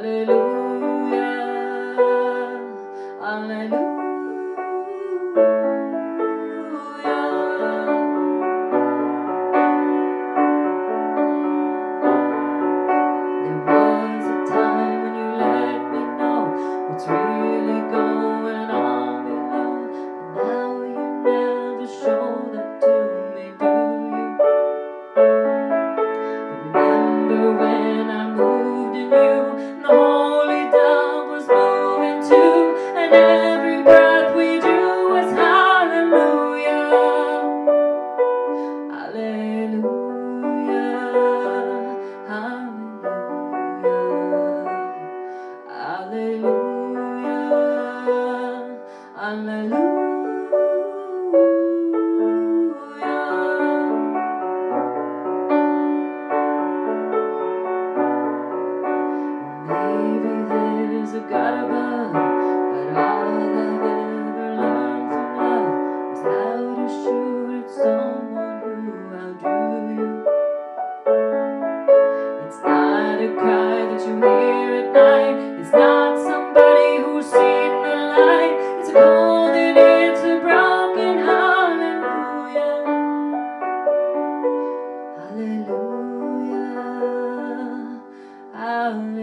was a time when you let me know what's really going on below, and now you never show that to me, do you? Remember when I moved in you, and the holy dove was moving too, and every breath we drew was hallelujah, hallelujah, hallelujah, hallelujah, hallelujah. Maybe there's a God above, but all I've ever learned from love is how to shoot at someone who outdrew you. It's not a cry that you hear at night, it's not somebody who's seen the light, it's a cold and it's a broken hallelujah, hallelujah, hallelujah.